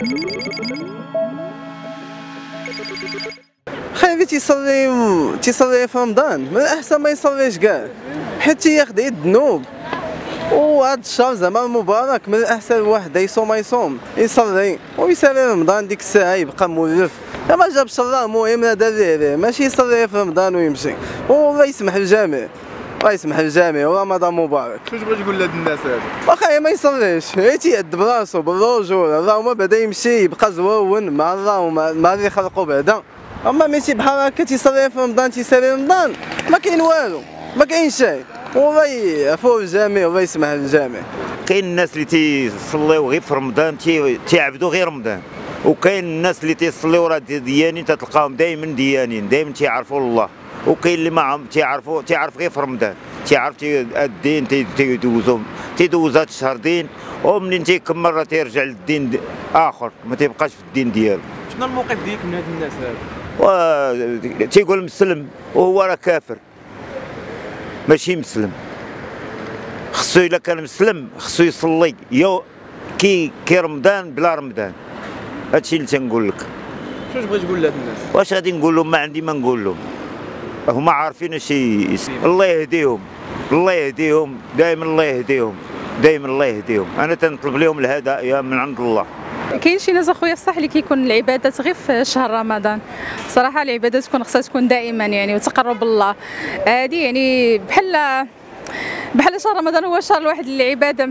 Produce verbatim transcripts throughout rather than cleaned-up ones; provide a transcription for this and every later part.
خايف تيصلي تيصلي في رمضان، من الاحسن ما يصليش كاع حيت تياخذ الذنوب. وهذا الشهر زعما المبارك من الاحسن الواحد يصوم يصوم يصلي ويسالي رمضان ديك الساعه يبقى مولف. ما جابش الله المهم هذا دياليه، ماشي يصلي في رمضان ويمشي. والله يسمح للجميع، الله يسمح للجميع ورمضان مبارك. شنو تبغي تقول لهاد الناس هادو؟ واخا ما يصليش، غير تيأدب راسو بالرجوله، اللهم بعدا يمشي يبقى زوون مع الله ومع اللي خلقو بعدا. اما ماشي بحال هكا تيصلي في رمضان تيسالي رمضان ما كاين والو، ما كاين شيء. والله يعفو الجميع والله يسمح للجميع. كاين الناس اللي تيصليو غير في رمضان تيعبدوا غير رمضان، وكاين الناس اللي تيصليو راه ديانين تتلقاهم دائما ديانين دائما تيعرفوا الله، وكاين اللي ما تيعرفوا تيعرف غير في رمضان، تيعرف الدين تيدوزو تيدوز هاد الشهر دين، ومنين تيكمل راه تيرجع للدين اخر ما تيبقاش في الدين ديالو. شنو الموقف ديالك من هاد الناس هادو؟ و تيقول مسلم وهو راه كافر ماشي مسلم. خصو الا كان مسلم خصو يصلي يو كي كي رمضان بلا رمضان. هادشي اللي تنقول لك. شنو تبغي تقول لهاد الناس؟ واش غادي نقول لهم؟ ما عندي ما نقول لهم، هما عارفين اش الله يهديهم، الله يهديهم دائما، الله يهديهم دائما، الله يهديهم. انا تنطلب لهم الهدايا من عند الله. كاين شي ناس اخويا صح اللي كيكون العبادات غير في شهر رمضان. صراحه العبادات تكون خصها تكون دائما يعني وتقرب الله. هذه يعني بحال بحال شهر رمضان هو الشهر الواحد للعباده.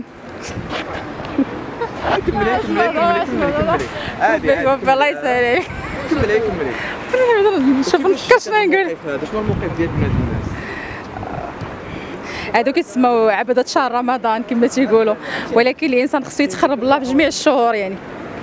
كملي كملي كملي كملي عادي عادي الله يسهل. كملي كملي. شوف نفكر شنو نقول. هذا شنو الموقف ديال هاد الناس؟ هادو كيتسموا عبادات شهر رمضان كما تيقولوا، ولكن الانسان خصو يتقرب الله في جميع الشهور يعني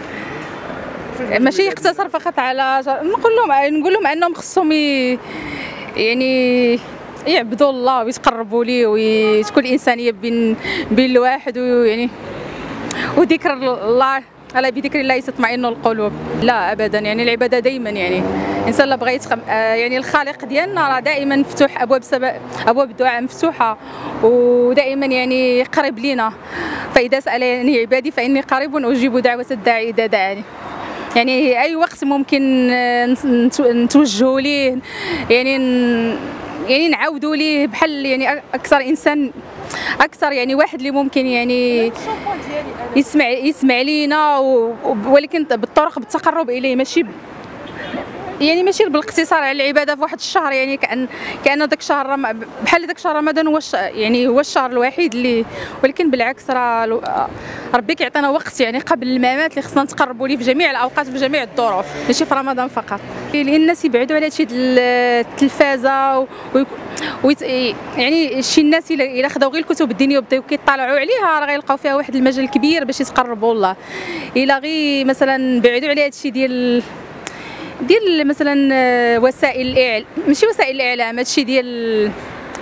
ماشي يقتصر فقط على جر... نقول لهم نقول لهم انهم خصهم ي... يعني يعبدوا الله ويتقربوا ليه وتكون الانسانيه بين بين الواحد ويعني وذكر الله، الا بذكر الله تطمئن القلوب. لا ابدا يعني العباده دائما يعني الانسان لا بغى يتخم... يعني الخالق ديالنا راه دائما مفتوح، ابواب سبب ابواب الدعاء مفتوحه ودائما يعني قريب لينا. فاذا سالني عبادي فاني قريب اجيب دعوه الداعي اذا دعاني. يعني اي وقت ممكن نتوجهوا ليه يعني يعني نعاودوا ليه بحال يعني اكثر انسان اكثر يعني واحد اللي ممكن يعني يسمع يسمع لينا، ولكن بالطرق بالتقرب اليه ماشي يعني ماشي بالاقتصار على العباده في واحد الشهر. يعني كان كان داك الشهر رم... بحال داك شهر رمضان هو الش... يعني هو الشهر الوحيد اللي، ولكن بالعكس راه ربي كيعطينا وقت يعني قبل الممات اللي خصنا نتقربوا ليه في جميع الاوقات في جميع الظروف ماشي في رمضان فقط. لان الناس يبعدوا على هادشي التلفازه و... و... يعني شي الناس الا خداو غير الكتب الدينيه وبداو كيطالعوا عليها راه غيلقاو فيها واحد المجال كبير باش يتقربوا الله. الا غير مثلا بعدوا على هادشي ديال ديال مثلا وسائل الاعلام ماشي وسائل الاعلام هادشي ديال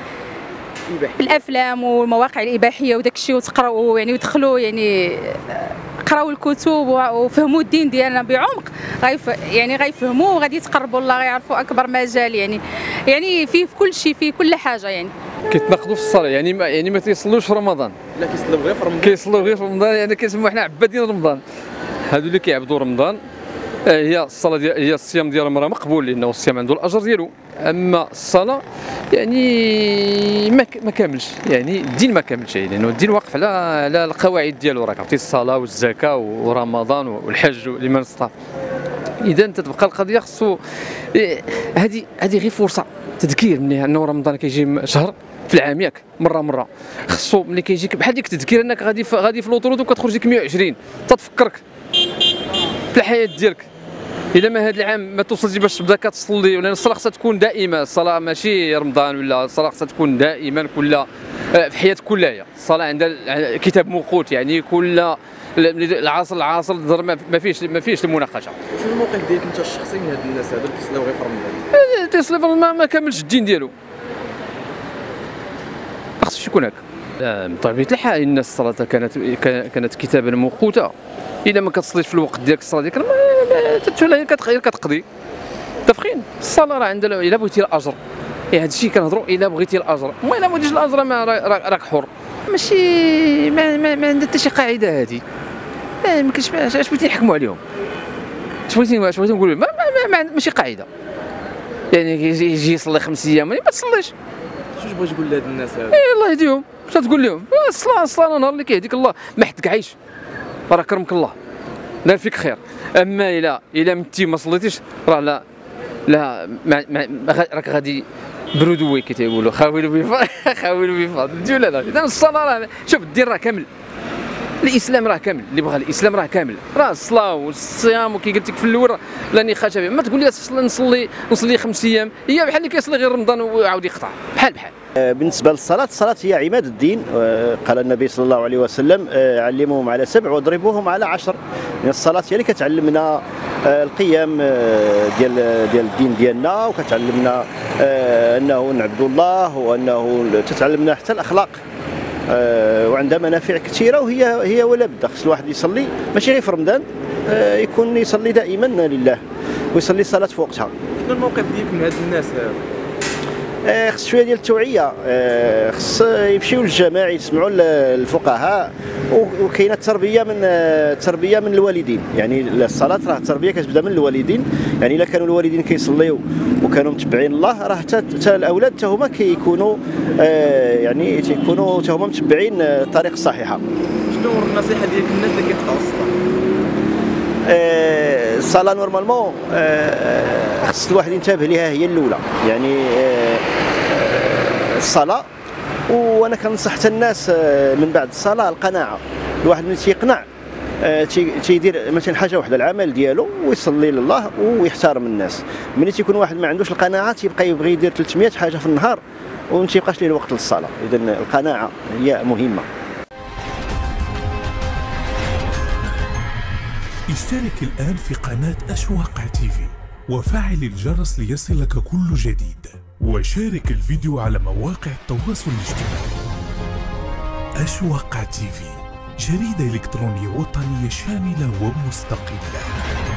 الافلام والمواقع الاباحيه وداك الشيء وتقراو يعني ودخلوا يعني قراو الكتب وفهموا الدين ديالنا بعمق غيف يعني غيفهموا وغادي يتقربوا الله غيعرفوا اكبر مجال يعني يعني فيه في كل شيء فيه كل حاجه يعني كيتناقضوا في الصلاه يعني ما يعني ما تيصلوش في رمضان. لا كيصليو غير في رمضان. كيصليو غير في رمضان يعني كيسموا حنا عبادين رمضان. هادو اللي كيعبدوا رمضان هي الصلاه ديال هي الصيام ديالهم راه مقبول لانه الصيام عنده الاجر ديالو، اما الصلاه يعني ما ما كاملش يعني الدين ما كاملش يعني لانه الدين واقف على على القواعد ديالو. راك عرفتي الصلاه والزكاه ورمضان والحج لمن استطاع. اذا تتبقى القضيه خصو هذه هذه غير فرصه تذكير من انه رمضان كيجي شهر في العام ياك مره مره. خصو ملي كيجيك بحال ديك التذكير انك غادي غادي في لوطرود وكتخرج لك مية وعشرين تتفكرك في الحياه ديالك. اذا ما هذا العام ما توصلتي باش تبدا كتصلي، لان الصلاه خصها تكون دائمه. الصلاه ماشي رمضان ولا الصلاه خصها تكون دائما كل في حياتك كلها. الصلاه عندها كتاب موقوت يعني كل العصر العصر ما فيش ما فيش المناقشه. شنو الموقف ديالك انت الشخصي من هاد الناس هادو اللي كيصليو غير في رمضان؟ تيصلي في رمضان ما كاملش الدين ديالو، خصو يكون هكا. بطبيعه الحال ان الصلاه كانت كانت كتابا موقوتا. الا ما كتصليش في الوقت ديالك الصلاه ديالك ما كتغير كتقضي. متفقين؟ الصلاه راه عندها الا بغيتي الاجر هذا الشيء كنهضروا الا بغيتي الاجر، وما الا ما بغيتيش الاجر ما راك حر. ماشي ما, ما, ما عندها حتى شي قاعده هذه. ما كاينش اش بغيتي نحكموا عليهم، اش بغيتي اش بغيتي نقول لهم؟ ما ما ما ماشي قاعده يعني يجي يصلي خمس ايام ما تصليش. شنو بغيت تقول لهاد الناس هادو؟ اي الله يهديهم، اش تقول لهم؟ الصلاه الصلاه نهار اللي كيهديك الله ما حد كعيش راه كرمك الله دار فيك خير. اما الا الا متي ما صليتيش راه لا لا ما ما راك غادي برودوي كي تيقولوا خاويلو بفضل خاويلو بفضل فهمتي ولا لا؟ اذا الصلاه راه شوف الدين راه كامل، الاسلام راه كامل، اللي بغى الاسلام راه كامل، راه الصلاه والصيام وكي قلت لك في الاول لا نقاش به. ما تقول لي نصلي نصلي خمس ايام هي بحال اللي كيصلي غير رمضان ويعاود يقطع بحال بحال. بالنسبه للصلاه، الصلاه هي عماد الدين. قال النبي صلى الله عليه وسلم علموهم على سبع واضربوهم على عشر. يعني الصلاه هي اللي كتعلمنا القيم ديال ديال الدين ديالنا، وكتعلمنا انه نعبدوا الله، وانه تتعلمنا حتى الاخلاق، وعندها منافع كثيره. وهي هي ولا بد خص الواحد يصلي ماشي غير في رمضان، يكون يصلي دائما لله ويصلي الصلاه في وقتها. شنو الموقف ديالك من هاد الناس هادو؟ خص شويه ديال التوعيه، خص يمشيو للجامع يسمعوا الفقهاء، وكاينه التربيه من التربيه من الوالدين. يعني الصلاه راه التربيه كتبدا من الوالدين، يعني الا كانوا الوالدين كيصليو وكانوا متبعين الله راه حتى الاولاد حتى هما كيكونوا يعني تيكونوا حتى هما متبعين الطريق الصحيحه. شنو النصيحه ديالك للناس اللي كيقطعوا الصلاه؟ الصلاه نورمالمون خص الواحد ينتبه ليها هي الاولى، يعني الصلاه. وانا كنصح حتى الناس من بعد الصلاه القناعه. الواحد ملي تيقنع تيدير مثلا حاجه واحده العمل ديالو ويصلي لله ويحترم الناس. ملي تيكون واحد ما عندوش القناعه تيبقى يبغي يدير ثلاثمية حاجه في النهار وما تيبقاش ليه الوقت للصلاه. اذا القناعه هي مهمه. اشترك الآن في قناة أشواق تيفي وفعل الجرس ليصلك كل جديد، وشارك الفيديو على مواقع التواصل الاجتماعي. أشواق تيفي، جريدة إلكترونية وطنية شاملة ومستقلة.